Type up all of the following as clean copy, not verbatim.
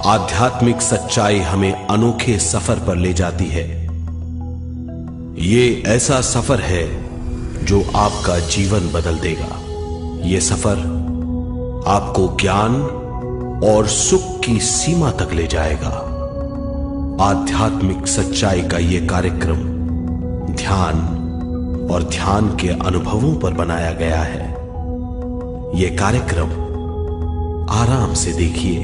आध्यात्मिक सच्चाई हमें अनोखे सफर पर ले जाती है। ये ऐसा सफर है जो आपका जीवन बदल देगा। ये सफर आपको ज्ञान और सुख की सीमा तक ले जाएगा। आध्यात्मिक सच्चाई का ये कार्यक्रम ध्यान और ध्यान के अनुभवों पर बनाया गया है। ये कार्यक्रम आराम से देखिए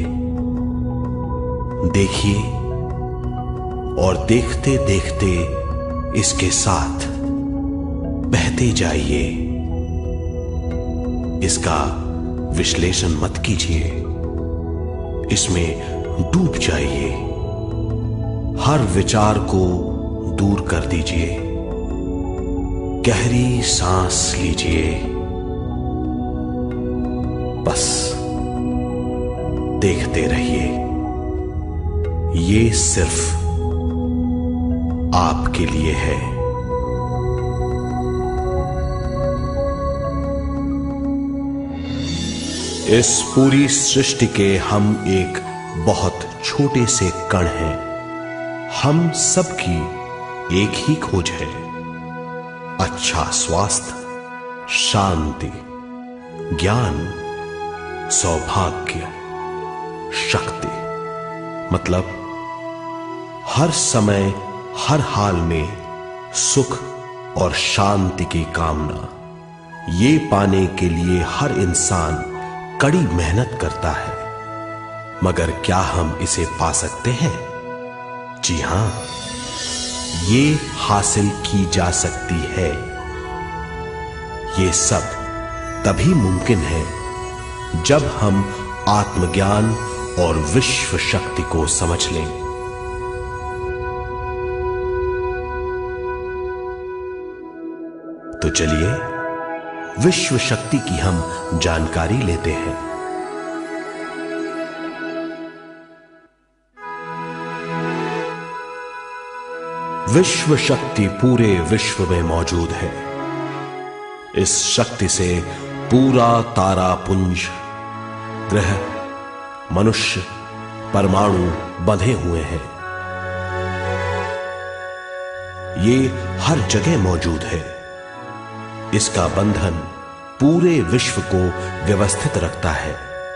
और देखते देखते इसके साथ बहते जाइए। इसका विश्लेषण मत कीजिए, इसमें डूब जाइए। हर विचार को दूर कर दीजिए। गहरी सांस लीजिए। बस देखते रहिए। ये सिर्फ आपके लिए है। इस पूरी सृष्टि के हम एक बहुत छोटे से कण हैं। हम सबकी एक ही खोज है, अच्छा स्वास्थ्य, शांति, ज्ञान, सौभाग्य, शक्ति। मतलब हर समय हर हाल में सुख और शांति की कामना। ये पाने के लिए हर इंसान कड़ी मेहनत करता है, मगर क्या हम इसे पा सकते हैं? जी हां, ये हासिल की जा सकती है। ये सब तभी मुमकिन है जब हम आत्मज्ञान और विश्व शक्ति को समझ लें। तो चलिए विश्व शक्ति की हम जानकारी लेते हैं। विश्व शक्ति पूरे विश्व में मौजूद है। इस शक्ति से पूरा तारापुंज, ग्रह, मनुष्य, परमाणु बंधे हुए हैं। ये हर जगह मौजूद है। इसका बंधन पूरे विश्व को व्यवस्थित रखता है।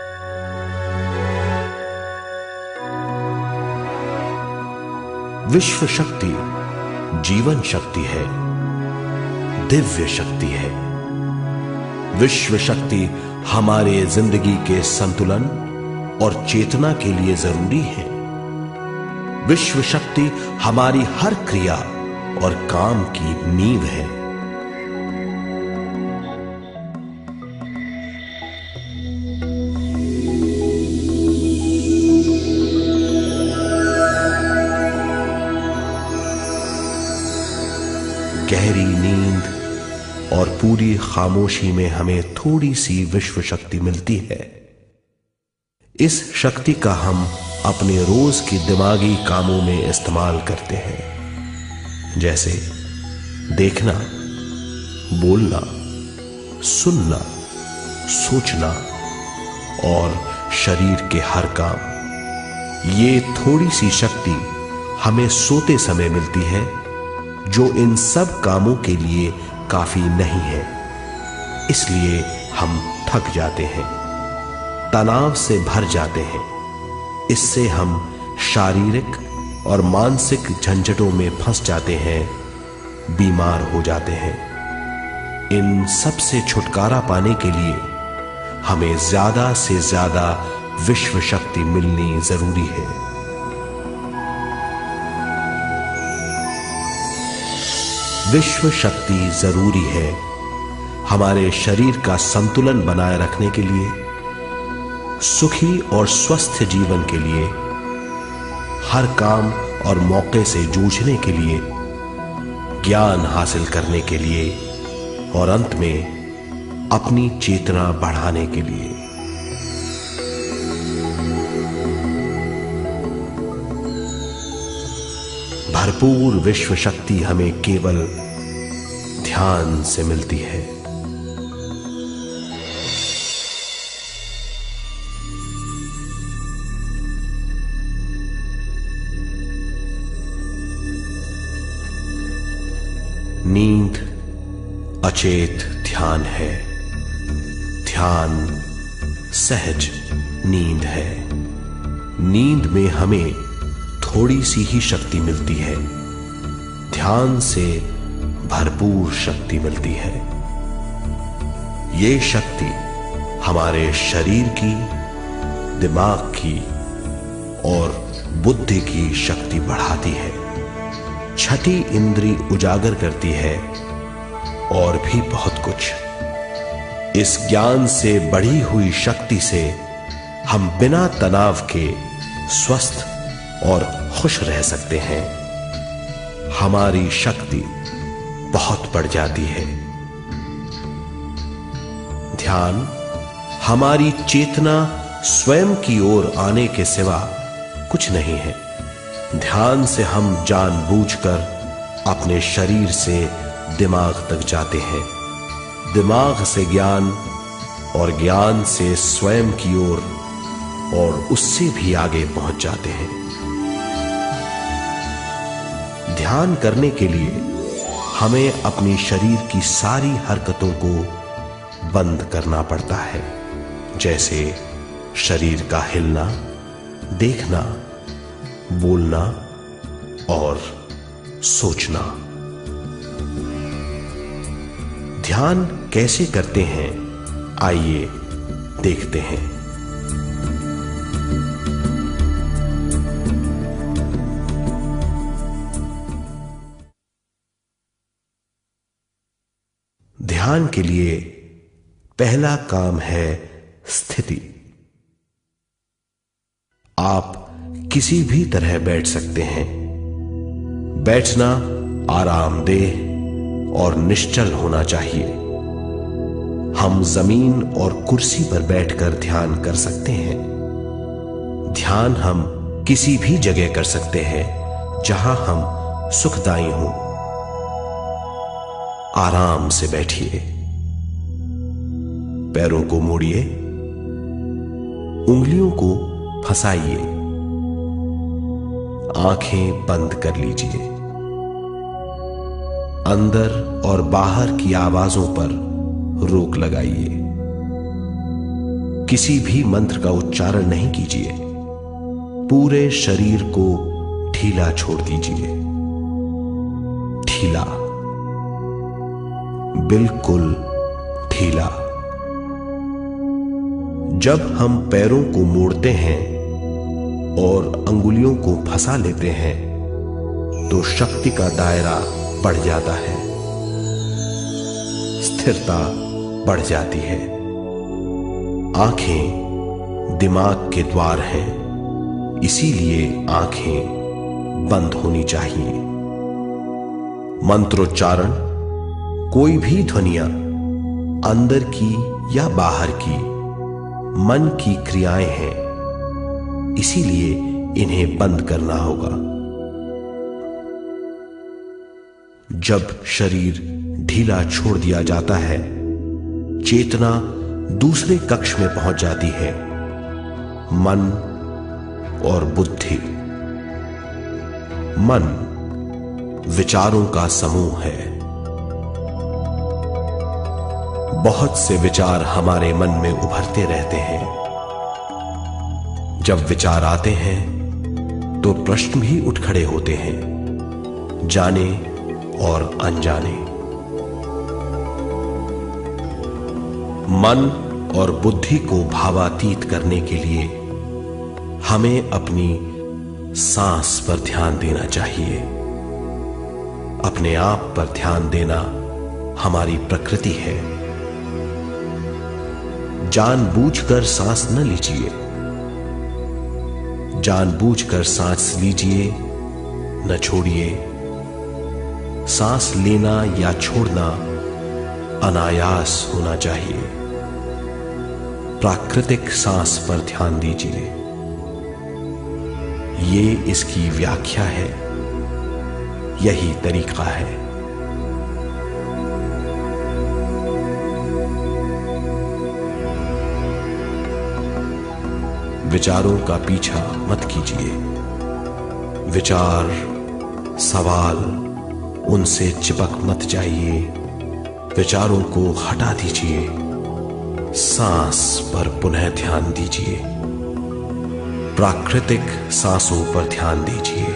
विश्व शक्ति जीवन शक्ति है, दिव्य शक्ति है। विश्व शक्ति हमारे जिंदगी के संतुलन और चेतना के लिए जरूरी है। विश्व शक्ति हमारी हर क्रिया और काम की नींव है। गहरी नींद और पूरी खामोशी में हमें थोड़ी सी विश्व शक्ति मिलती है। इस शक्ति का हम अपने रोज के दिमागी कामों में इस्तेमाल करते हैं, जैसे देखना, बोलना, सुनना, सोचना और शरीर के हर काम। ये थोड़ी सी शक्ति हमें सोते समय मिलती है, जो इन सब कामों के लिए काफी नहीं है। इसलिए हम थक जाते हैं, तनाव से भर जाते हैं। इससे हम शारीरिक और मानसिक झंझटों में फंस जाते हैं, बीमार हो जाते हैं। इन सब से छुटकारा पाने के लिए हमें ज्यादा से ज्यादा विश्व शक्ति मिलनी जरूरी है। विश्व शक्ति जरूरी है हमारे शरीर का संतुलन बनाए रखने के लिए, सुखी और स्वस्थ जीवन के लिए, हर काम और मौके से जूझने के लिए, ज्ञान हासिल करने के लिए और अंत में अपनी चेतना बढ़ाने के लिए। भरपूर विश्व शक्ति हमें केवल ध्यान से मिलती है। अचेत ध्यान है। ध्यान सहज नींद है। नींद में हमें थोड़ी सी ही शक्ति मिलती है। ध्यान से भरपूर शक्ति मिलती है। ये शक्ति हमारे शरीर की, दिमाग की और बुद्धि की शक्ति बढ़ाती है। छठी इंद्री उजागर करती है और भी बहुत कुछ। इस ज्ञान से बढ़ी हुई शक्ति से हम बिना तनाव के स्वस्थ और खुश रह सकते हैं। हमारी शक्ति बहुत बढ़ जाती है। ध्यान हमारी चेतना स्वयं की ओर आने के सिवा कुछ नहीं है। ध्यान से हम जानबूझकर अपने शरीर से दिमाग तक जाते हैं, दिमाग से ज्ञान और ज्ञान से स्वयं की ओर और उससे भी आगे पहुंच जाते हैं। ध्यान करने के लिए हमें अपनी शरीर की सारी हरकतों को बंद करना पड़ता है, जैसे शरीर का हिलना, देखना, बोलना और सोचना। ध्यान कैसे करते हैं, आइए देखते हैं। ध्यान के लिए पहला काम है स्थिति। आप किसी भी तरह बैठ सकते हैं। बैठना आरामदेह और निश्चल होना चाहिए। हम जमीन और कुर्सी पर बैठकर ध्यान कर सकते हैं। ध्यान हम किसी भी जगह कर सकते हैं जहां हम सुखदायी हों। आराम से बैठिए, पैरों को मोड़िए, उंगलियों को फंसाइए, आंखें बंद कर लीजिए। अंदर और बाहर की आवाजों पर रोक लगाइए। किसी भी मंत्र का उच्चारण नहीं कीजिए। पूरे शरीर को ढीला छोड़ दीजिए। ढीला, बिल्कुल ढीला। जब हम पैरों को मोड़ते हैं और अंगुलियों को फंसा लेते हैं तो शक्ति का दायरा बढ़ जाता है, स्थिरता बढ़ जाती है। आंखें दिमाग के द्वार हैं, इसीलिए आंखें बंद होनी चाहिए। मंत्रोच्चारण, कोई भी ध्वनियां अंदर की या बाहर की मन की क्रियाएं हैं, इसीलिए इन्हें बंद करना होगा। जब शरीर ढीला छोड़ दिया जाता है, चेतना दूसरे कक्ष में पहुंच जाती है। मन और बुद्धि। मन विचारों का समूह है। बहुत से विचार हमारे मन में उभरते रहते हैं। जब विचार आते हैं तो प्रश्न भी उठ खड़े होते हैं, जाने और अनजाने। मन और बुद्धि को भावातीत करने के लिए हमें अपनी सांस पर ध्यान देना चाहिए। अपने आप पर ध्यान देना हमारी प्रकृति है। जानबूझकर सांस न लीजिए। जानबूझकर सांस लीजिए, न छोड़िए। सांस लेना या छोड़ना अनायास होना चाहिए। प्राकृतिक सांस पर ध्यान दीजिए। ये इसकी व्याख्या है, यही तरीका है। विचारों का पीछा मत कीजिए। विचार, सवाल, उनसे चिपक मत जाइए। विचारों को हटा दीजिए, सांस पर पुनः ध्यान दीजिए, प्राकृतिक सांसों पर ध्यान दीजिए,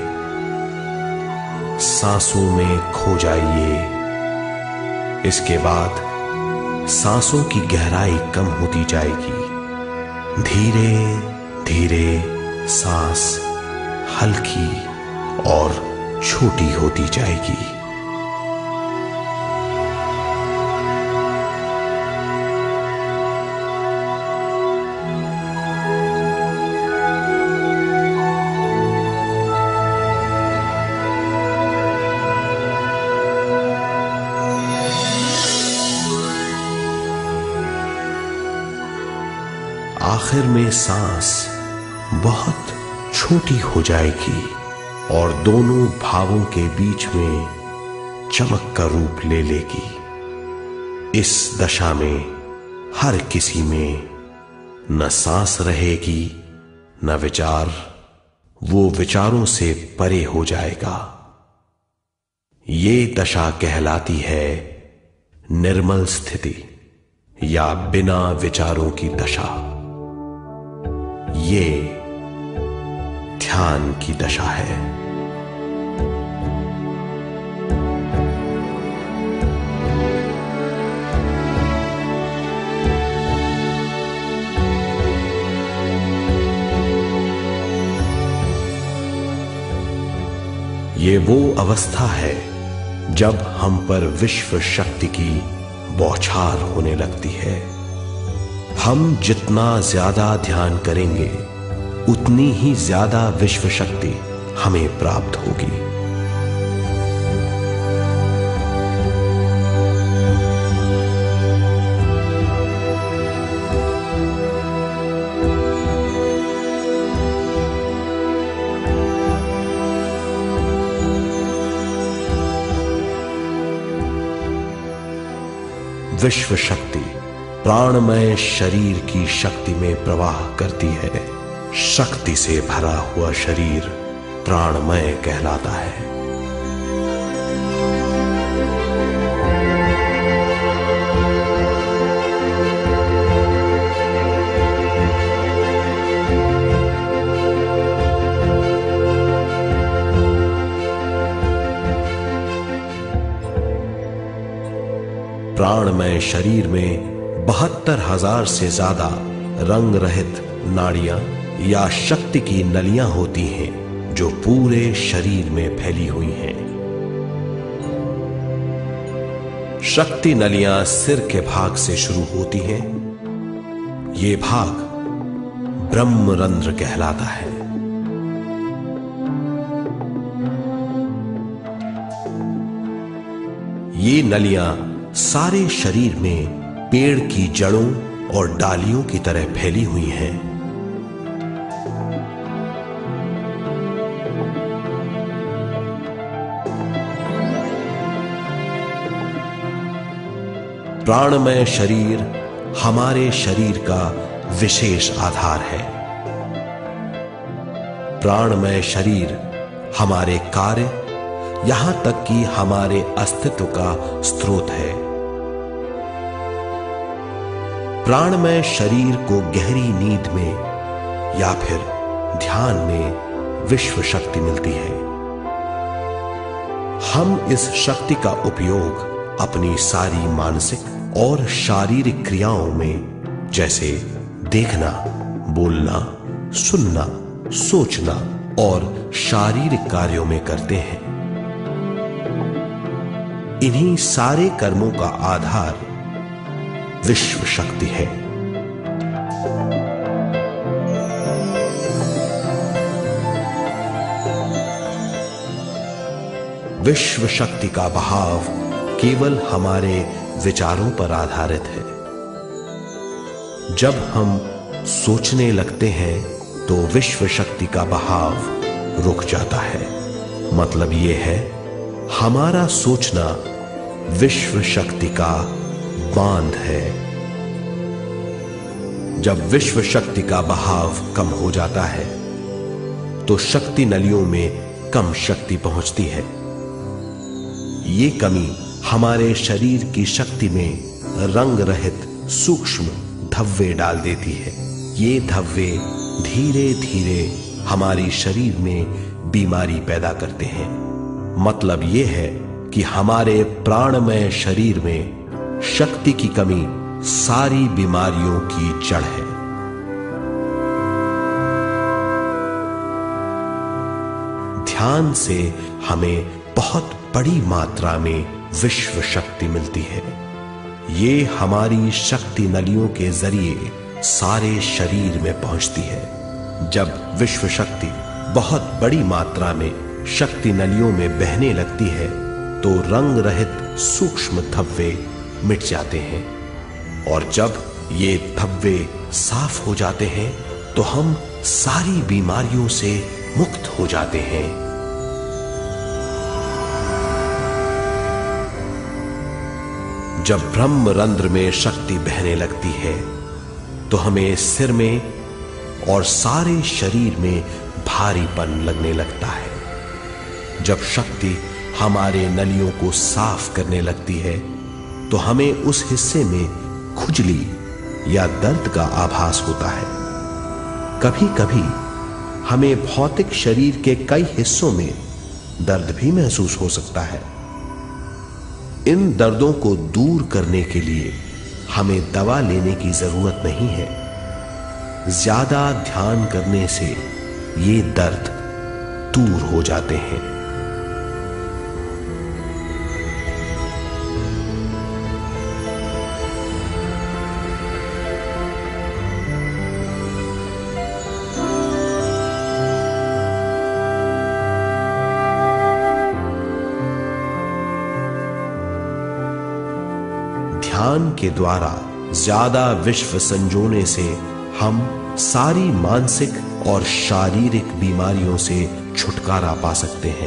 सांसों में खो जाइए। इसके बाद सांसों की गहराई कम होती जाएगी। धीरे धीरे सांस हल्की और छोटी होती जाएगी। आखिर में सांस बहुत छोटी हो जाएगी और दोनों भावों के बीच में चमक का रूप ले लेगी। इस दशा में हर किसी में न सांस रहेगी न विचार, वो विचारों से परे हो जाएगा। ये दशा कहलाती है निर्मल स्थिति या बिना विचारों की दशा। ये ध्यान की दशा है। ये वो अवस्था है जब हम पर विश्व शक्ति की बौछार होने लगती है। हम जितना ज्यादा ध्यान करेंगे उतनी ही ज्यादा विश्व शक्ति हमें प्राप्त होगी। विश्व शक्ति प्राणमय शरीर की शक्ति में प्रवाह करती है। शक्ति से भरा हुआ शरीर प्राणमय कहलाता है। प्राणमय शरीर में 72,000 से ज्यादा रंग रहित नाड़ियां या शक्ति की नलियां होती हैं जो पूरे शरीर में फैली हुई हैं। शक्ति नलियां सिर के भाग से शुरू होती हैं। ये भाग ब्रह्मरंध्र कहलाता है। ये नलियां सारे शरीर में पेड़ की जड़ों और डालियों की तरह फैली हुई हैं। प्राणमय शरीर हमारे शरीर का विशेष आधार है। प्राणमय शरीर हमारे कार्य, यहां तक कि हमारे अस्तित्व का स्रोत है। प्राणमय शरीर को गहरी नींद में या फिर ध्यान में विश्व शक्ति मिलती है। हम इस शक्ति का उपयोग अपनी सारी मानसिक और शारीरिक क्रियाओं में, जैसे देखना, बोलना, सुनना, सोचना और शारीरिक कार्यों में करते हैं। इन्हीं सारे कर्मों का आधार विश्व शक्ति है। विश्व शक्ति का बहाव केवल हमारे विचारों पर आधारित है। जब हम सोचने लगते हैं तो विश्व शक्ति का बहाव रुक जाता है। मतलब यह है, हमारा सोचना विश्व शक्ति का बांध है। जब विश्व शक्ति का बहाव कम हो जाता है तो शक्ति नलियों में कम शक्ति पहुंचती है। ये कमी हमारे शरीर की शक्ति में रंग रहित सूक्ष्म धब्बे डाल देती है। ये धब्बे धीरे धीरे हमारी शरीर में बीमारी पैदा करते हैं। मतलब यह है कि हमारे प्राणमय शरीर में शक्ति की कमी सारी बीमारियों की जड़ है। ध्यान से हमें बहुत बड़ी मात्रा में विश्व शक्ति मिलती है। ये हमारी शक्ति नलियों के जरिए सारे शरीर में पहुंचती है। जब विश्व शक्ति बहुत बड़ी मात्रा में शक्ति नलियों में बहने लगती है तो रंग रहित सूक्ष्म धब्बे मिट जाते हैं, और जब ये धब्बे साफ हो जाते हैं तो हम सारी बीमारियों से मुक्त हो जाते हैं। जब ब्रह्म रंध्र में शक्ति बहने लगती है तो हमें सिर में और सारे शरीर में भारीपन लगने लगता है। जब शक्ति हमारे नलियों को साफ करने लगती है तो हमें उस हिस्से में खुजली या दर्द का आभास होता है। कभी कभी हमें भौतिक शरीर के कई हिस्सों में दर्द भी महसूस हो सकता है। इन दर्दों को दूर करने के लिए हमें दवा लेने की जरूरत नहीं है। ज्यादा ध्यान करने से ये दर्द दूर हो जाते हैं। ध्यान के द्वारा ज्यादा विश्व संजोने से हम सारी मानसिक और शारीरिक बीमारियों से छुटकारा पा सकते हैं।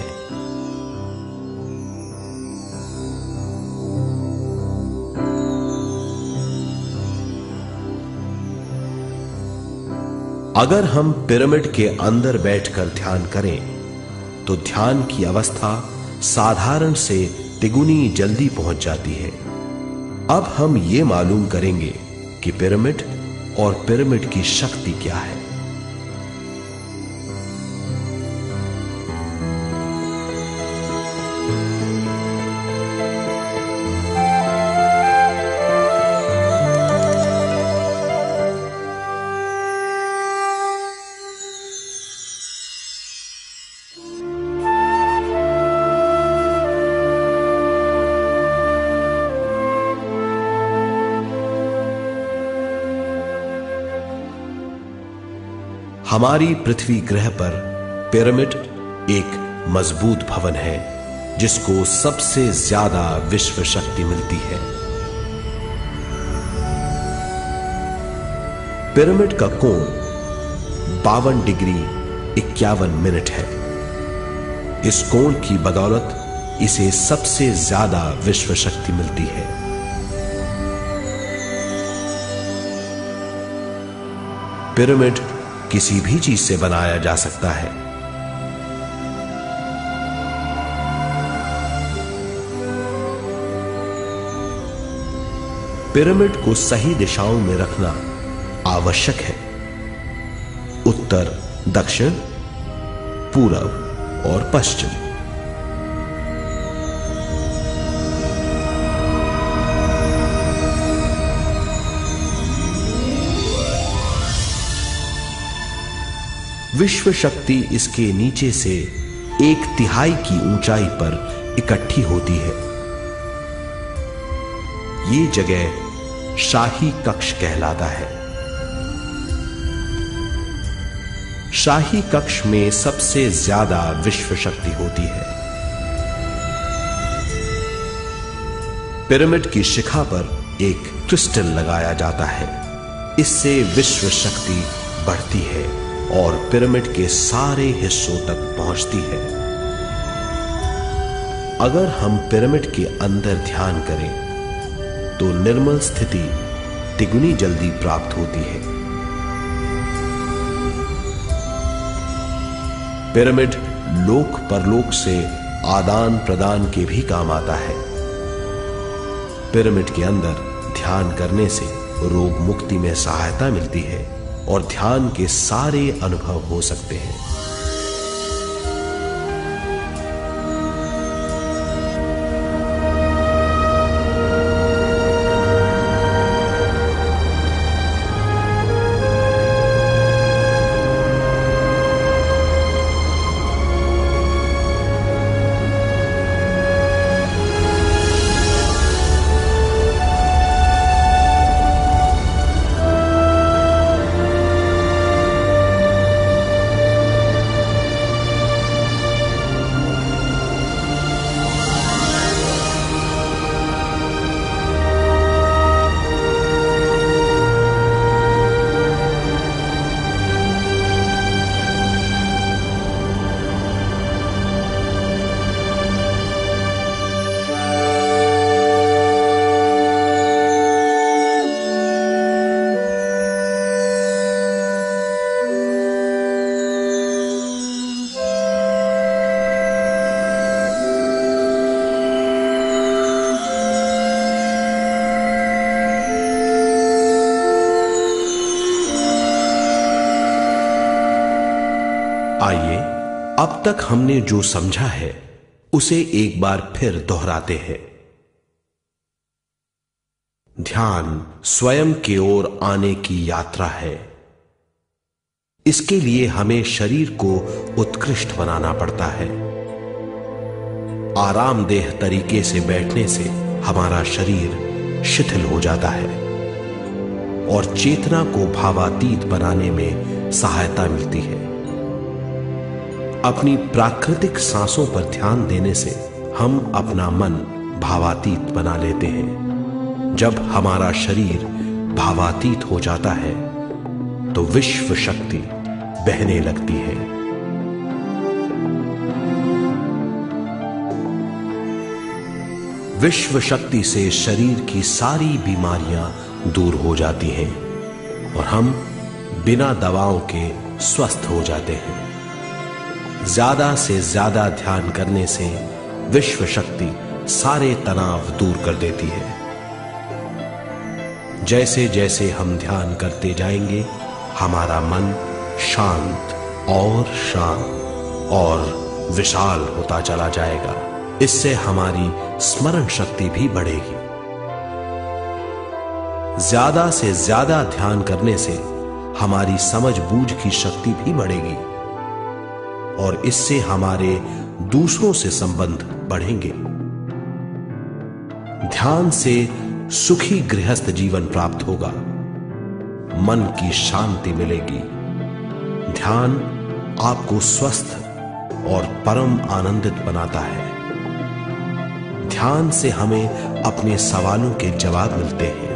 अगर हम पिरामिड के अंदर बैठकर ध्यान करें तो ध्यान की अवस्था साधारण से तिगुनी जल्दी पहुंच जाती है। अब हम ये मालूम करेंगे कि पिरामिड और पिरामिड की शक्ति क्या है। हमारी पृथ्वी ग्रह पर पिरामिड एक मजबूत भवन है जिसको सबसे ज्यादा विश्व शक्ति मिलती है। पिरामिड का कोण 52 डिग्री 51 मिनट है। इस कोण की बदौलत इसे सबसे ज्यादा विश्व शक्ति मिलती है। पिरामिड किसी भी चीज से बनाया जा सकता है। पिरामिड को सही दिशाओं में रखना आवश्यक है। उत्तर, दक्षिण, पूरब और पश्चिम। विश्व शक्ति इसके नीचे से 1/3 की ऊंचाई पर इकट्ठी होती है। ये जगह शाही कक्ष कहलाता है। शाही कक्ष में सबसे ज्यादा विश्व शक्ति होती है। पिरामिड की शिखा पर एक क्रिस्टल लगाया जाता है। इससे विश्व शक्ति बढ़ती है और पिरामिड के सारे हिस्सों तक पहुंचती है। अगर हम पिरामिड के अंदर ध्यान करें तो निर्मल स्थिति तिगुनी जल्दी प्राप्त होती है। पिरामिड लोक परलोक से आदान प्रदान के भी काम आता है। पिरामिड के अंदर ध्यान करने से रोग मुक्ति में सहायता मिलती है और ध्यान के सारे अनुभव हो सकते हैं। आइए अब तक हमने जो समझा है उसे एक बार फिर दोहराते हैं। ध्यान स्वयं की ओर आने की यात्रा है। इसके लिए हमें शरीर को उत्कृष्ट बनाना पड़ता है। आरामदेह तरीके से बैठने से हमारा शरीर शिथिल हो जाता है और चेतना को भावातीत बनाने में सहायता मिलती है। अपनी प्राकृतिक सांसों पर ध्यान देने से हम अपना मन भावातीत बना लेते हैं। जब हमारा शरीर भावातीत हो जाता है तो विश्व शक्ति बहने लगती है। विश्व शक्ति से शरीर की सारी बीमारियां दूर हो जाती हैं और हम बिना दवाओं के स्वस्थ हो जाते हैं। ज्यादा से ज्यादा ध्यान करने से विश्व शक्ति सारे तनाव दूर कर देती है। जैसे जैसे हम ध्यान करते जाएंगे हमारा मन शांत और विशाल होता चला जाएगा। इससे हमारी स्मरण शक्ति भी बढ़ेगी। ज्यादा से ज्यादा ध्यान करने से हमारी समझ बूझ की शक्ति भी बढ़ेगी और इससे हमारे दूसरों से संबंध बढ़ेंगे। ध्यान से सुखी गृहस्थ जीवन प्राप्त होगा, मन की शांति मिलेगी। ध्यान आपको स्वस्थ और परम आनंदित बनाता है। ध्यान से हमें अपने सवालों के जवाब मिलते हैं।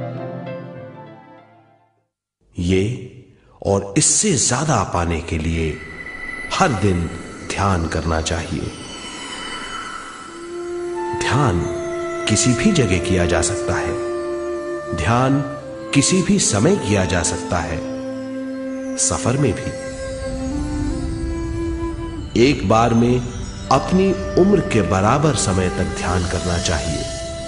ये और इससे ज्यादा पाने के लिए हर दिन ध्यान करना चाहिए। ध्यान किसी भी जगह किया जा सकता है। ध्यान किसी भी समय किया जा सकता है, सफर में भी। एक बार में अपनी उम्र के बराबर समय तक ध्यान करना चाहिए।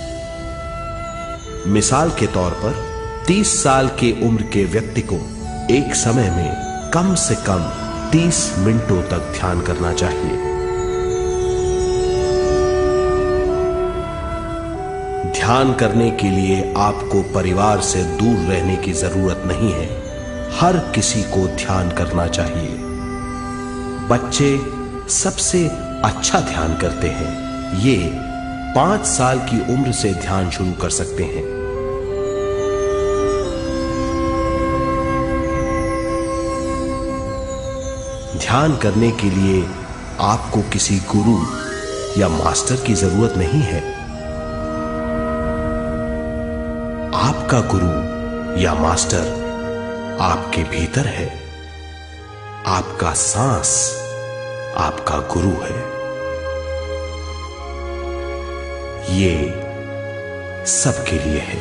मिसाल के तौर पर 30 साल की उम्र के व्यक्ति को एक समय में कम से कम 30 मिनटों तक ध्यान करना चाहिए। ध्यान करने के लिए आपको परिवार से दूर रहने की जरूरत नहीं है। हर किसी को ध्यान करना चाहिए। बच्चे सबसे अच्छा ध्यान करते हैं। ये 5 साल की उम्र से ध्यान शुरू कर सकते हैं। ध्यान करने के लिए आपको किसी गुरु या मास्टर की जरूरत नहीं है। आपका गुरु या मास्टर आपके भीतर है। आपका सांस आपका गुरु है। ये सबके लिए है।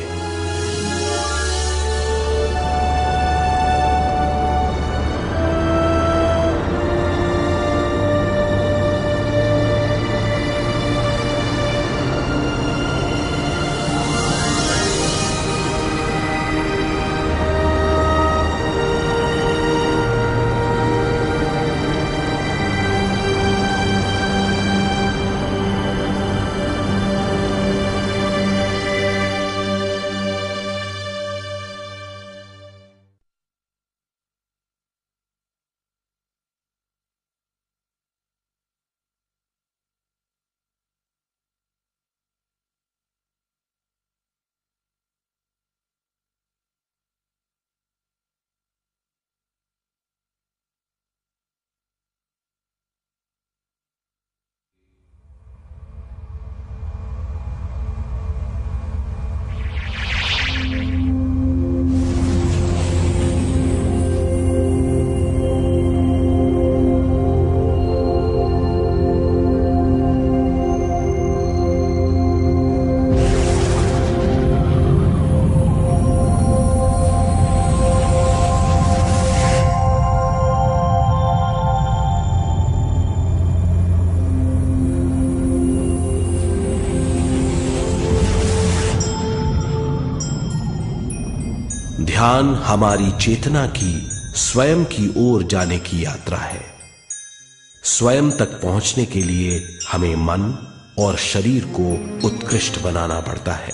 ध्यान हमारी चेतना की स्वयं की ओर जाने की यात्रा है। स्वयं तक पहुंचने के लिए हमें मन और शरीर को उत्कृष्ट बनाना पड़ता है।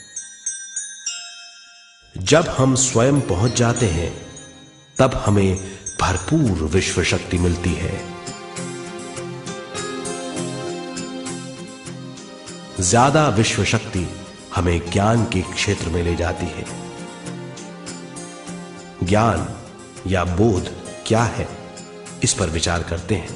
जब हम स्वयं पहुंच जाते हैं तब हमें भरपूर विश्व शक्ति मिलती है। ज्यादा विश्व शक्ति हमें ज्ञान के क्षेत्र में ले जाती है। ज्ञान या बोध क्या है, इस पर विचार करते हैं।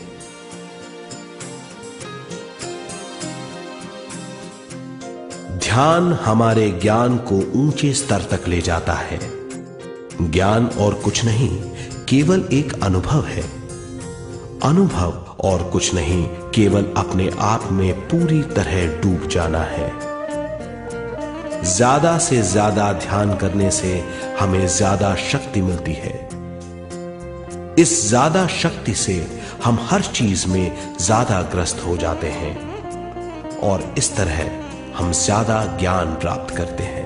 ध्यान हमारे ज्ञान को ऊंचे स्तर तक ले जाता है। ज्ञान और कुछ नहीं, केवल एक अनुभव है। अनुभव और कुछ नहीं, केवल अपने आप में पूरी तरह डूब जाना है। ज्यादा से ज्यादा ध्यान करने से हमें ज्यादा शक्ति मिलती है। इस ज्यादा शक्ति से हम हर चीज में ज्यादा ग्रस्त हो जाते हैं और इस तरह हम ज्यादा ज्ञान प्राप्त करते हैं।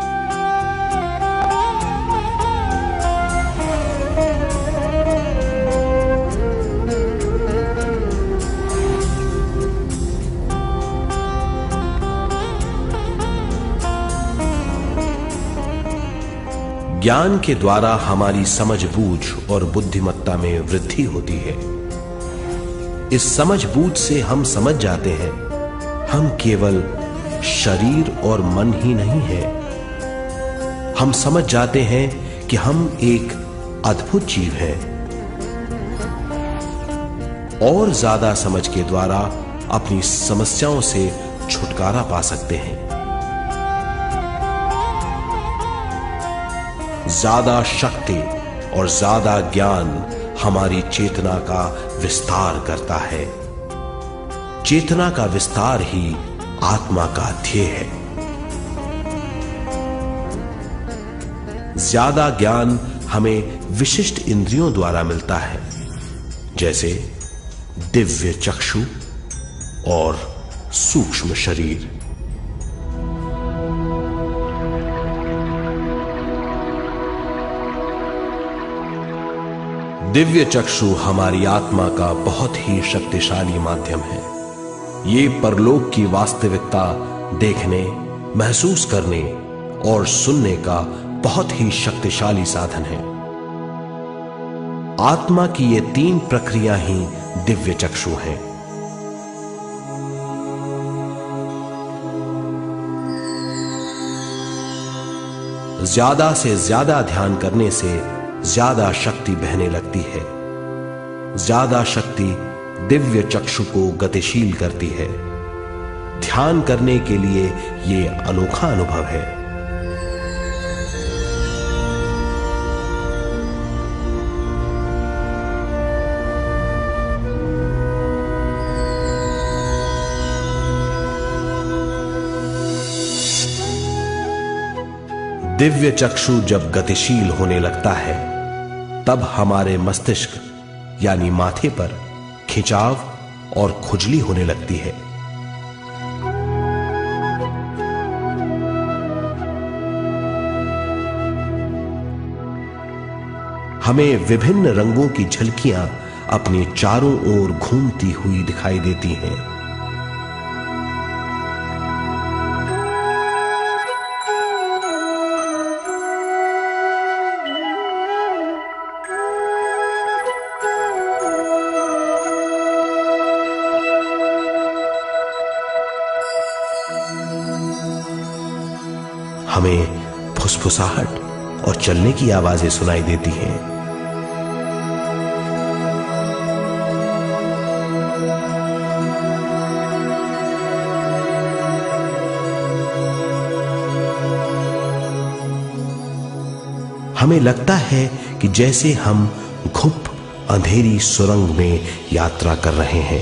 ज्ञान के द्वारा हमारी समझबूझ और बुद्धिमत्ता में वृद्धि होती है। इस समझबूझ से हम समझ जाते हैं हम केवल शरीर और मन ही नहीं है। हम समझ जाते हैं कि हम एक अद्भुत जीव हैं। और ज्यादा समझ के द्वारा अपनी समस्याओं से छुटकारा पा सकते हैं। ज्यादा शक्ति और ज्यादा ज्ञान हमारी चेतना का विस्तार करता है। चेतना का विस्तार ही आत्मा का ध्येय है। ज्यादा ज्ञान हमें विशिष्ट इंद्रियों द्वारा मिलता है, जैसे दिव्य चक्षु और सूक्ष्म शरीर। दिव्य चक्षु हमारी आत्मा का बहुत ही शक्तिशाली माध्यम है। ये परलोक की वास्तविकता देखने, महसूस करने और सुनने का बहुत ही शक्तिशाली साधन है। आत्मा की ये तीन प्रक्रिया ही दिव्य चक्षु हैं। ज्यादा से ज्यादा ध्यान करने से ज्यादा शक्ति बहने लगती है। ज्यादा शक्ति दिव्य चक्षु को गतिशील करती है। ध्यान करने के लिए यह अनोखा अनुभव है। दिव्य चक्षु जब गतिशील होने लगता है तब हमारे मस्तिष्क यानी माथे पर खिंचाव और खुजली होने लगती है। हमें विभिन्न रंगों की झलकियां अपने चारों ओर घूमती हुई दिखाई देती हैं। हमें फुसफुसाहट और चलने की आवाजें सुनाई देती हैं। हमें लगता है कि जैसे हम घुप अंधेरी सुरंग में यात्रा कर रहे हैं।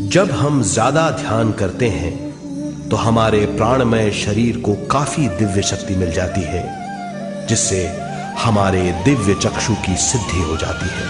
जब हम ज्यादा ध्यान करते हैं तो हमारे प्राणमय शरीर को काफी दिव्य शक्ति मिल जाती है, जिससे हमारे दिव्य चक्षु की सिद्धि हो जाती है।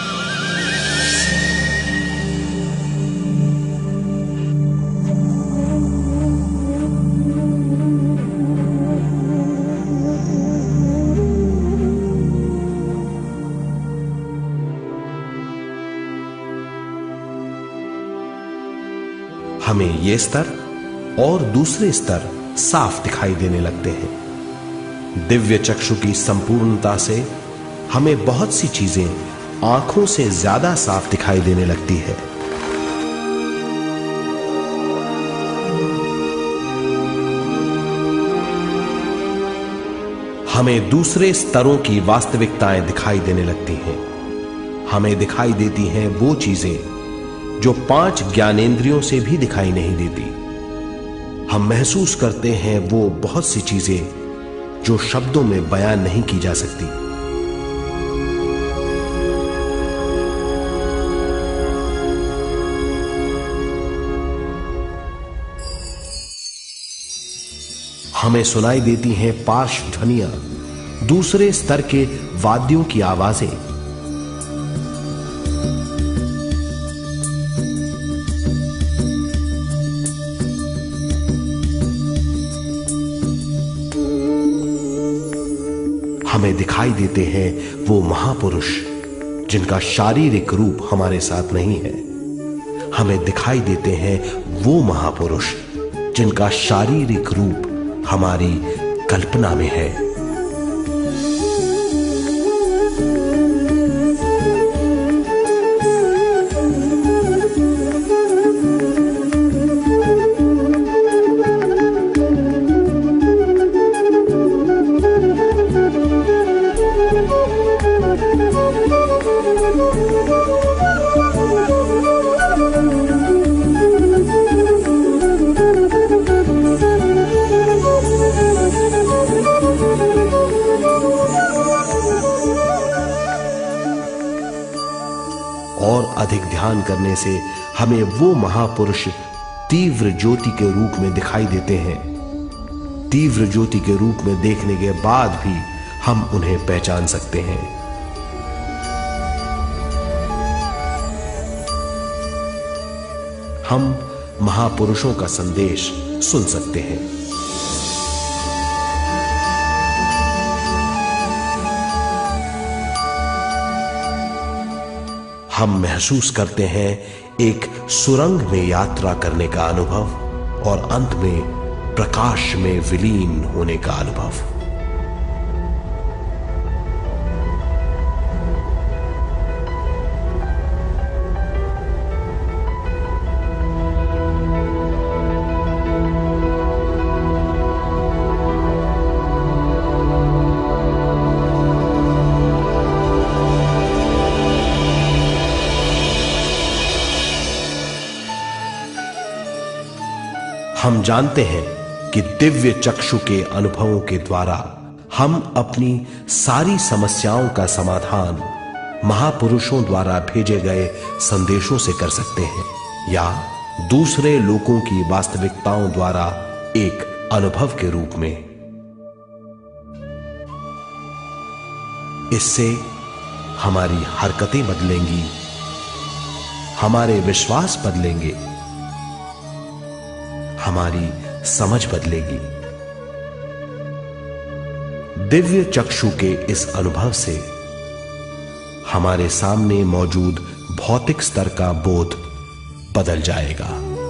हमें ये स्तर और दूसरे स्तर साफ दिखाई देने लगते हैं। दिव्य चक्षु की संपूर्णता से हमें बहुत सी चीजें आंखों से ज्यादा साफ दिखाई देने लगती है। हमें दूसरे स्तरों की वास्तविकताएं दिखाई देने लगती हैं। हमें दिखाई देती हैं वो चीजें जो 5 ज्ञानेंद्रियों से भी दिखाई नहीं देती। हम महसूस करते हैं वो बहुत सी चीजें जो शब्दों में बयान नहीं की जा सकती। हमें सुनाई देती हैं पार्श्व ध्वनियां, दूसरे स्तर के वाद्यों की आवाजें। हमें दिखाई देते हैं वो महापुरुष जिनका शारीरिक रूप हमारे साथ नहीं है। हमें दिखाई देते हैं वो महापुरुष जिनका शारीरिक रूप हमारी कल्पना में है। और अधिक ध्यान करने से हमें वो महापुरुष तीव्र ज्योति के रूप में दिखाई देते हैं। तीव्र ज्योति के रूप में देखने के बाद भी हम उन्हें पहचान सकते हैं। हम महापुरुषों का संदेश सुन सकते हैं। हम महसूस करते हैं एक सुरंग में यात्रा करने का अनुभव और अंत में प्रकाश में विलीन होने का अनुभव। हम जानते हैं कि दिव्य चक्षु के अनुभवों के द्वारा हम अपनी सारी समस्याओं का समाधान महापुरुषों द्वारा भेजे गए संदेशों से कर सकते हैं, या दूसरे लोगों की वास्तविकताओं द्वारा एक अनुभव के रूप में। इससे हमारी हरकतें बदलेंगी, हमारे विश्वास बदलेंगे, हमारी समझ बदलेगी। दिव्य चक्षु के इस अनुभव से हमारे सामने मौजूद भौतिक स्तर का बोध बदल जाएगा।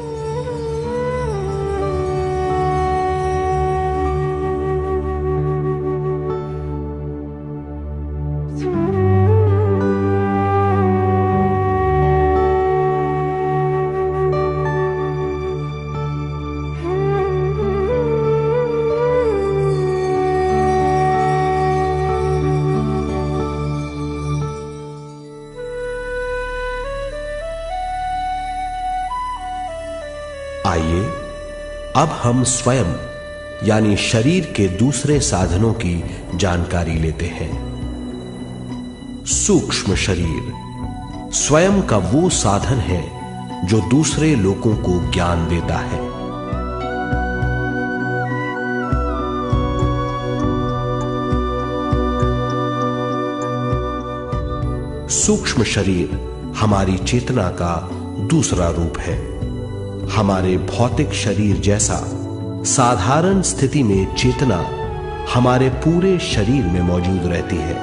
आइए अब हम स्वयं यानी शरीर के दूसरे साधनों की जानकारी लेते हैं। सूक्ष्म शरीर स्वयं का वो साधन है जो दूसरे लोगों को ज्ञान देता है। सूक्ष्म शरीर हमारी चेतना का दूसरा रूप है। हमारे भौतिक शरीर जैसा साधारण स्थिति में चेतना हमारे पूरे शरीर में मौजूद रहती है।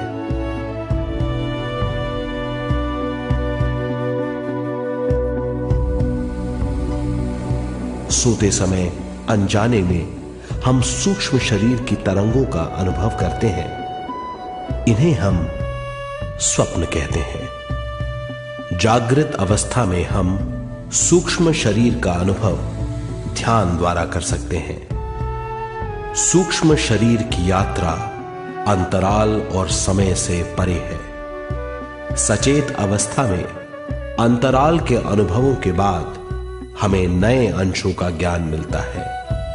सोते समय अनजाने में हम सूक्ष्म शरीर की तरंगों का अनुभव करते हैं। इन्हें हम स्वप्न कहते हैं। जागृत अवस्था में हम सूक्ष्म शरीर का अनुभव ध्यान द्वारा कर सकते हैं। सूक्ष्म शरीर की यात्रा अंतराल और समय से परे है। सचेत अवस्था में अंतराल के अनुभवों के बाद हमें नए अंशों का ज्ञान मिलता है।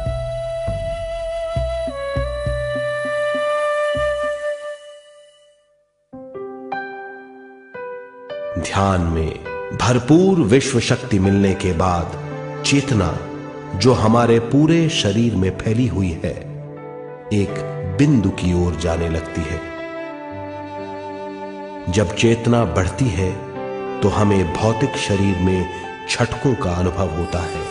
ध्यान में भरपूर विश्व शक्ति मिलने के बाद चेतना जो हमारे पूरे शरीर में फैली हुई है, एक बिंदु की ओर जाने लगती है। जब चेतना बढ़ती है तो हमें भौतिक शरीर में झटकों का अनुभव होता है।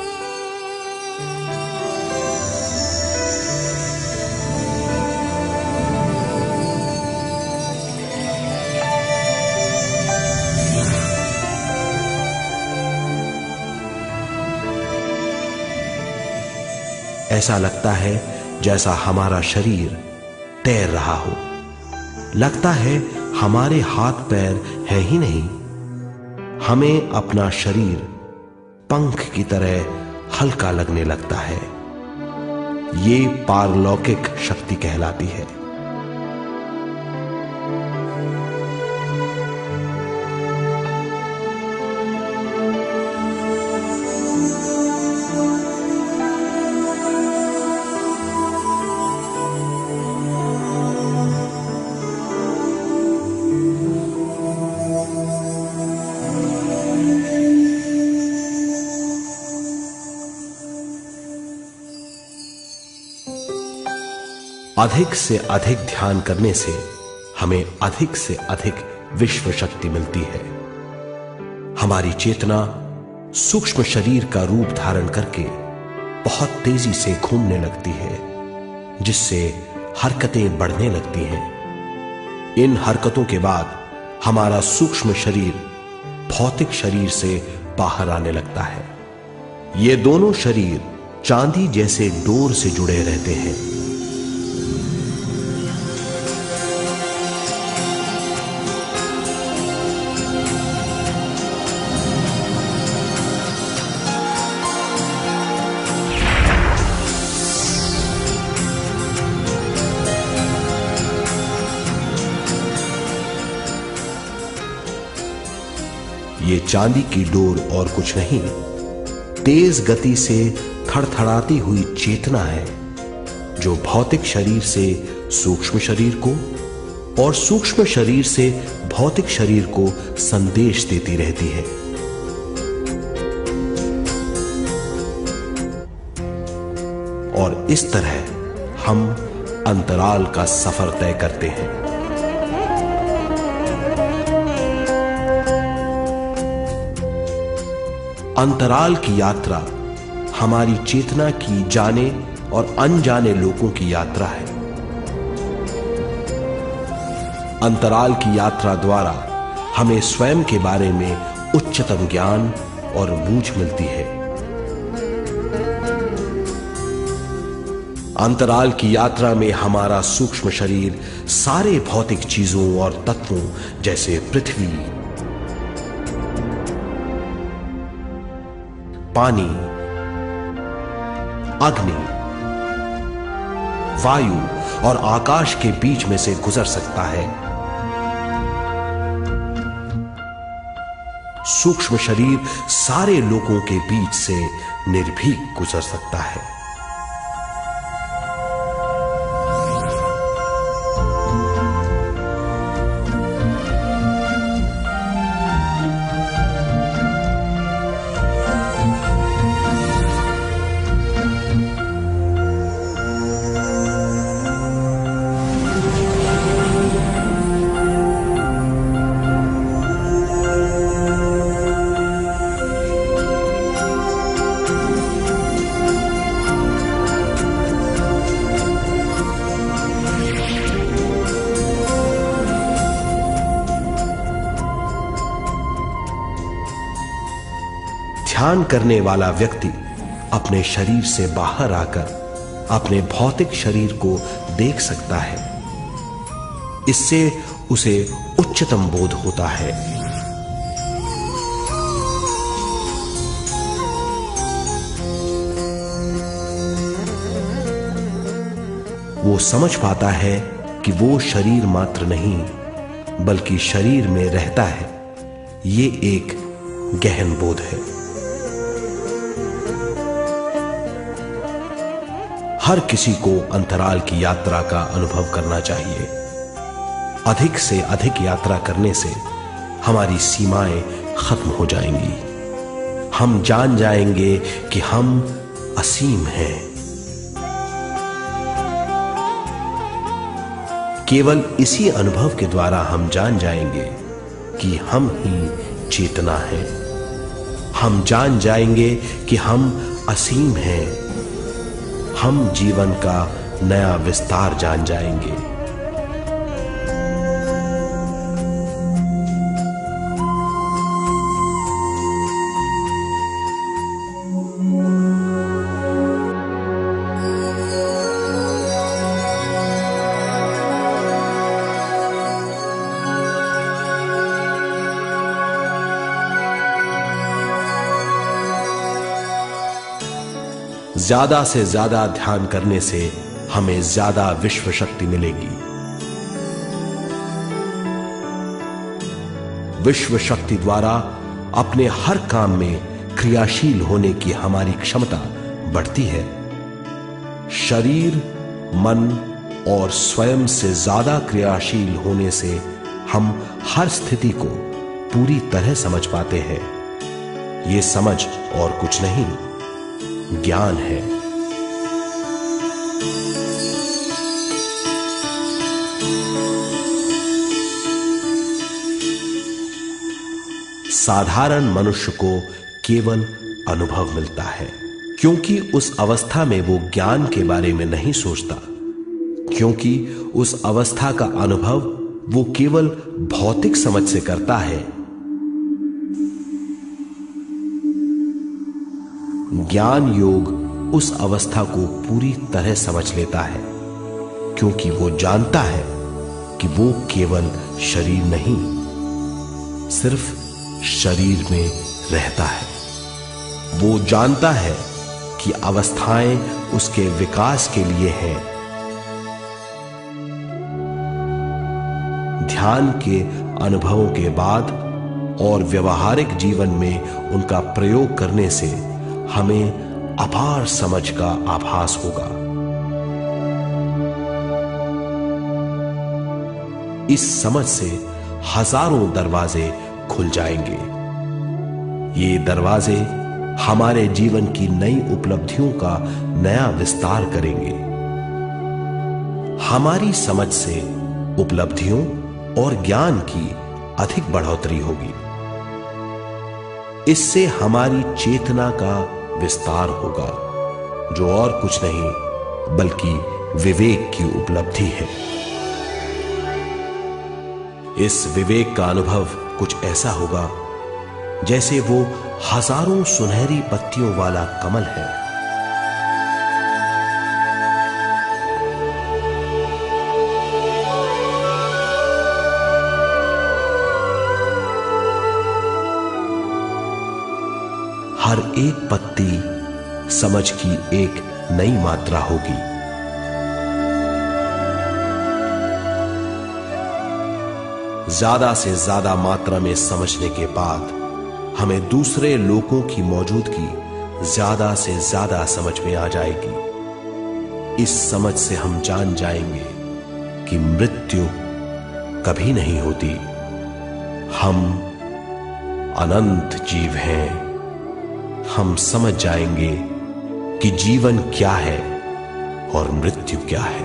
ऐसा लगता है जैसा हमारा शरीर तैर रहा हो। लगता है हमारे हाथ पैर है ही नहीं। हमें अपना शरीर पंख की तरह हल्का लगने लगता है। ये पारलौकिक शक्ति कहलाती है। अधिक से अधिक ध्यान करने से हमें अधिक से अधिक विश्व शक्ति मिलती है। हमारी चेतना सूक्ष्म शरीर का रूप धारण करके बहुत तेजी से घूमने लगती है, जिससे हरकतें बढ़ने लगती हैं। इन हरकतों के बाद हमारा सूक्ष्म शरीर भौतिक शरीर से बाहर आने लगता है। ये दोनों शरीर चांदी जैसे डोर से जुड़े रहते हैं। ये चांदी की डोर और कुछ नहीं, तेज गति से थड़थड़ाती हुई चेतना है, जो भौतिक शरीर से सूक्ष्म शरीर को और सूक्ष्म शरीर से भौतिक शरीर को संदेश देती रहती है। और इस तरह हम अंतराल का सफर तय करते हैं। अंतराल की यात्रा हमारी चेतना की जाने और अनजाने लोगों की यात्रा है। अंतराल की यात्रा द्वारा हमें स्वयं के बारे में उच्चतम ज्ञान और बूझ मिलती है। अंतराल की यात्रा में हमारा सूक्ष्म शरीर सारे भौतिक चीजों और तत्वों जैसे पृथ्वी, पानी, अग्नि, वायु और आकाश के बीच में से गुजर सकता है। सूक्ष्म शरीर सारे लोगों के बीच से निर्भीक गुजर सकता है। ध्यान करने वाला व्यक्ति अपने शरीर से बाहर आकर अपने भौतिक शरीर को देख सकता है। इससे उसे उच्चतम बोध होता है। वो समझ पाता है कि वो शरीर मात्र नहीं बल्कि शरीर में रहता है। ये एक गहन बोध है। हर किसी को अंतराल की यात्रा का अनुभव करना चाहिए। अधिक से अधिक यात्रा करने से हमारी सीमाएं खत्म हो जाएंगी। हम जान जाएंगे कि हम असीम हैं। केवल इसी अनुभव के द्वारा हम जान जाएंगे कि हम ही चेतना है। हम जान जाएंगे कि हम असीम हैं। हम जीवन का नया विस्तार जान जाएंगे। ज्यादा से ज्यादा ध्यान करने से हमें ज्यादा विश्व शक्ति मिलेगी। विश्व शक्ति द्वारा अपने हर काम में क्रियाशील होने की हमारी क्षमता बढ़ती है। शरीर, मन और स्वयं से ज्यादा क्रियाशील होने से हम हर स्थिति को पूरी तरह समझ पाते हैं। ये समझ और कुछ नहीं, ज्ञान है। साधारण मनुष्य को केवल अनुभव मिलता है, क्योंकि उस अवस्था में वो ज्ञान के बारे में नहीं सोचता, क्योंकि उस अवस्था का अनुभव वो केवल भौतिक समझ से करता है। ज्ञान योग उस अवस्था को पूरी तरह समझ लेता है, क्योंकि वो जानता है कि वो केवल शरीर नहीं, सिर्फ शरीर में रहता है। वो जानता है कि अवस्थाएं उसके विकास के लिए हैं। ध्यान के अनुभवों के बाद और व्यवहारिक जीवन में उनका प्रयोग करने से हमें अपार समझ का आभास होगा। इस समझ से हजारों दरवाजे खुल जाएंगे। ये दरवाजे हमारे जीवन की नई उपलब्धियों का नया विस्तार करेंगे। हमारी समझ से उपलब्धियों और ज्ञान की अधिक बढ़ोतरी होगी। इससे हमारी चेतना का विस्तार होगा, जो और कुछ नहीं बल्कि विवेक की उपलब्धि है। इस विवेक का अनुभव कुछ ऐसा होगा जैसे वो हजारों सुनहरी पत्तियों वाला कमल है। हर एक पत्ती समझ की एक नई मात्रा होगी। ज्यादा से ज्यादा मात्रा में समझने के बाद हमें दूसरे लोगों की मौजूदगी ज्यादा से ज्यादा समझ में आ जाएगी। इस समझ से हम जान जाएंगे कि मृत्यु कभी नहीं होती। हम अनंत जीव हैं। हम समझ जाएंगे कि जीवन क्या है और मृत्यु क्या है।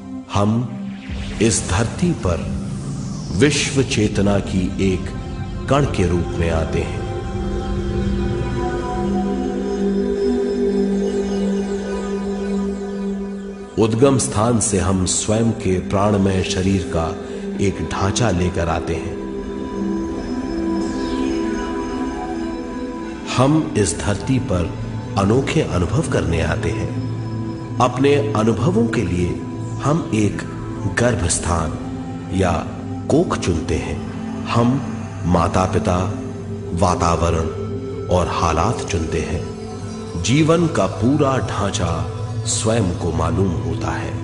हम इस धरती पर विश्व चेतना की एक कण के रूप में आते हैं। उद्गम स्थान से हम स्वयं के प्राणमय शरीर का एक ढांचा लेकर आते हैं। हम इस धरती पर अनोखे अनुभव करने आते हैं। अपने अनुभवों के लिए हम एक गर्भ स्थान या कोख चुनते हैं। हम माता पिता, वातावरण और हालात चुनते हैं। जीवन का पूरा ढांचा स्वयं को मालूम होता है।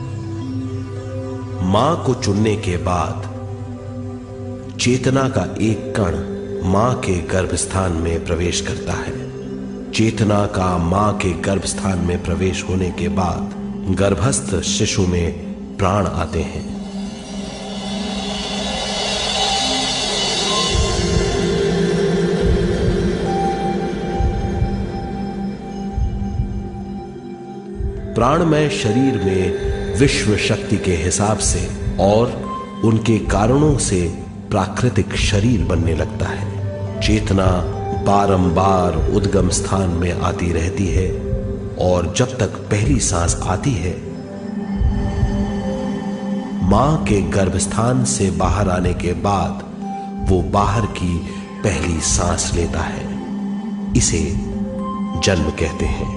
मां को चुनने के बाद चेतना का एक कण मां के गर्भस्थान में प्रवेश करता है। चेतना का मां के गर्भस्थान में प्रवेश होने के बाद गर्भस्थ शिशु में प्राण आते हैं। प्राणमय शरीर में विश्व शक्ति के हिसाब से और उनके कारणों से प्राकृतिक शरीर बनने लगता है। चेतना बारंबार उद्गम स्थान में आती रहती है और जब तक पहली सांस आती है, मां के गर्भस्थान से बाहर आने के बाद वो बाहर की पहली सांस लेता है। इसे जन्म कहते हैं।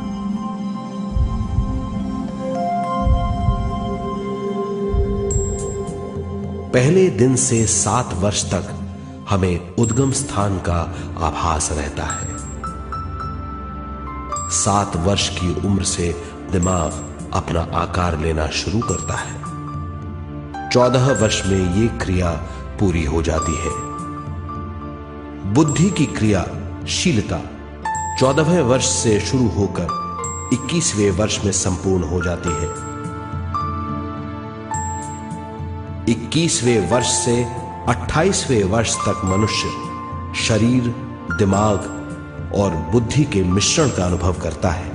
पहले दिन से 7 वर्ष तक हमें उद्गम स्थान का आभास रहता है। 7 वर्ष की उम्र से दिमाग अपना आकार लेना शुरू करता है। 14 वर्ष में यह क्रिया पूरी हो जाती है। बुद्धि की क्रियाशीलता 14वें वर्ष से शुरू होकर 21वें वर्ष में संपूर्ण हो जाती है। 21वें वर्ष से 28वें वर्ष तक मनुष्य शरीर, दिमाग और बुद्धि के मिश्रण का अनुभव करता है।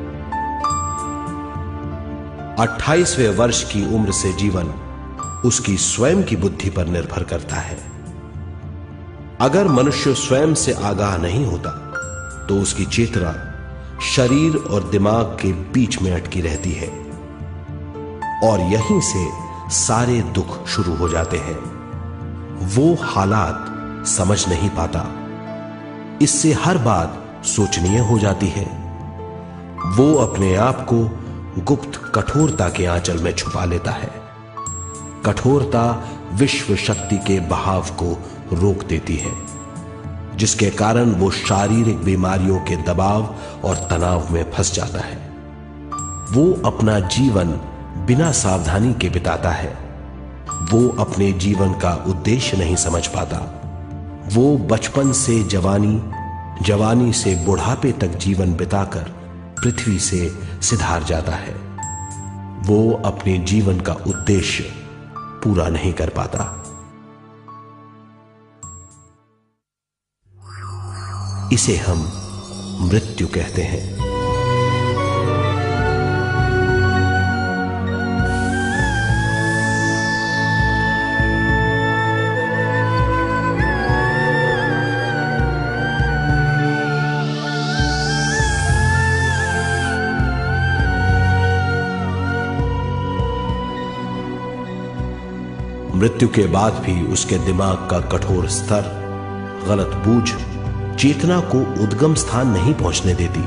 28वें वर्ष की उम्र से जीवन उसकी स्वयं की बुद्धि पर निर्भर करता है। अगर मनुष्य स्वयं से आगाह नहीं होता तो उसकी चेतना शरीर और दिमाग के बीच में अटकी रहती है और यहीं से सारे दुख शुरू हो जाते हैं। वो हालात समझ नहीं पाता, इससे हर बात सोचनीय हो जाती है। वो अपने आप को गुप्त कठोरता के आंचल में छुपा लेता है। कठोरता विश्व शक्ति के बहाव को रोक देती है, जिसके कारण वो शारीरिक बीमारियों के दबाव और तनाव में फंस जाता है। वो अपना जीवन बिना सावधानी के बिताता है। वो अपने जीवन का उद्देश्य नहीं समझ पाता। वो बचपन से जवानी, जवानी से बुढ़ापे तक जीवन बिताकर पृथ्वी से सिधार जाता है। वो अपने जीवन का उद्देश्य पूरा नहीं कर पाता। इसे हम मृत्यु कहते हैं। मृत्यु के बाद भी उसके दिमाग का कठोर स्तर, गलत बूझ चेतना को उद्गम स्थान नहीं पहुंचने देती।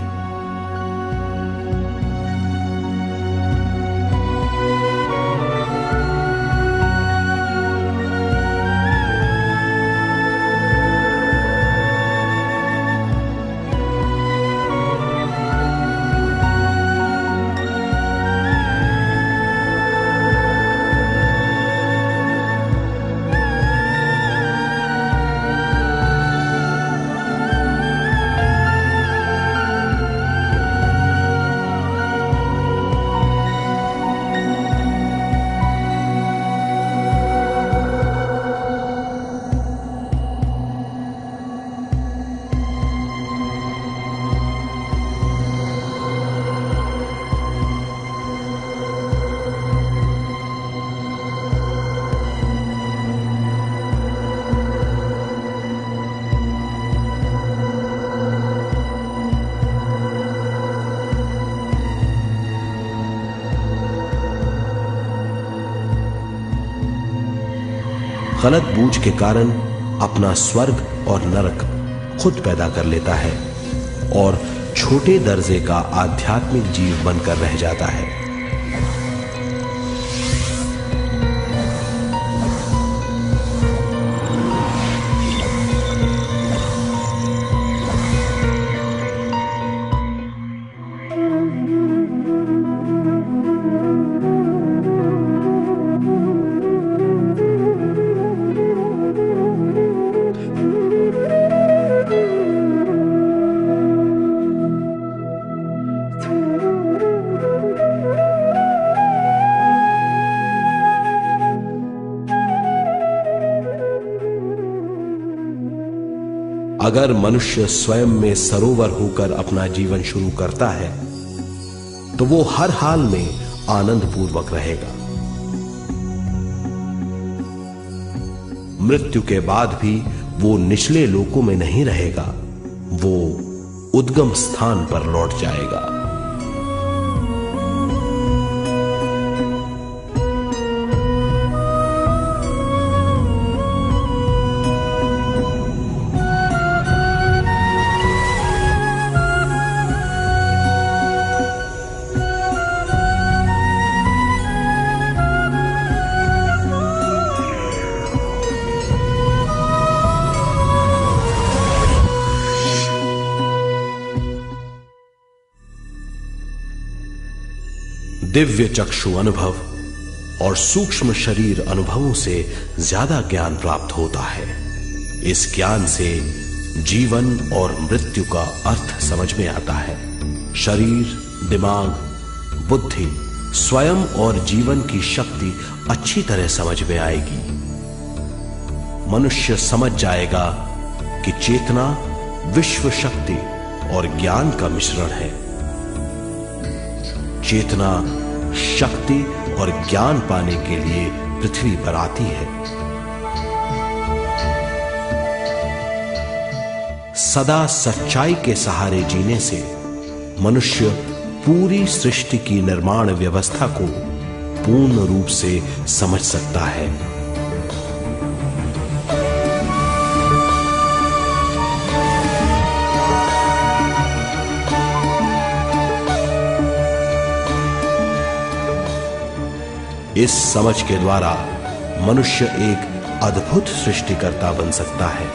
गलत बूझ के कारण अपना स्वर्ग और नरक खुद पैदा कर लेता है और छोटे दर्जे का आध्यात्मिक जीव बनकर रह जाता है। अगर मनुष्य स्वयं में सरोवर होकर अपना जीवन शुरू करता है तो वो हर हाल में आनंद पूर्वक रहेगा। मृत्यु के बाद भी वो निचले लोकों में नहीं रहेगा, वो उद्गम स्थान पर लौट जाएगा। दिव्य चक्षु अनुभव और सूक्ष्म शरीर अनुभवों से ज्यादा ज्ञान प्राप्त होता है। इस ज्ञान से जीवन और मृत्यु का अर्थ समझ में आता है। शरीर, दिमाग, बुद्धि, स्वयं और जीवन की शक्ति अच्छी तरह समझ में आएगी। मनुष्य समझ जाएगा कि चेतना विश्व शक्ति और ज्ञान का मिश्रण है। चेतना शक्ति और ज्ञान पाने के लिए पृथ्वी पर आती है। सदा सच्चाई के सहारे जीने से मनुष्य पूरी सृष्टि की निर्माण व्यवस्था को पूर्ण रूप से समझ सकता है। इस समझ के द्वारा मनुष्य एक अद्भुत सृष्टिकर्ता बन सकता है।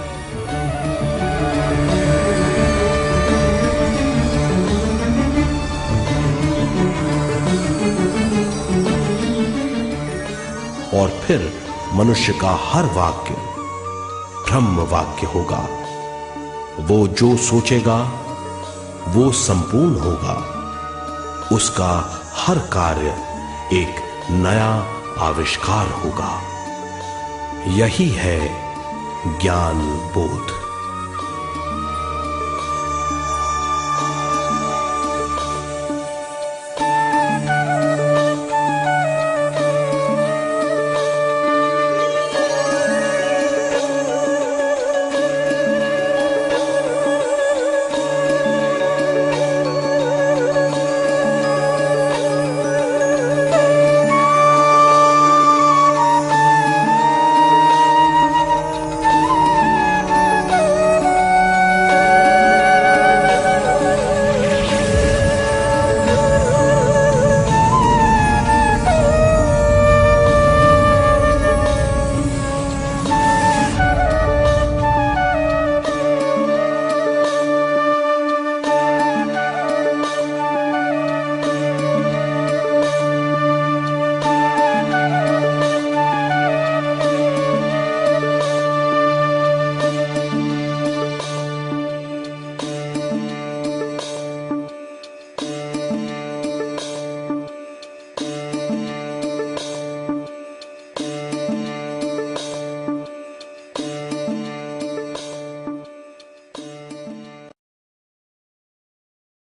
और फिर मनुष्य का हर वाक्य ब्रह्म वाक्य होगा। वो जो सोचेगा वो संपूर्ण होगा। उसका हर कार्य एक नया आविष्कार होगा। यही है ज्ञान बोध।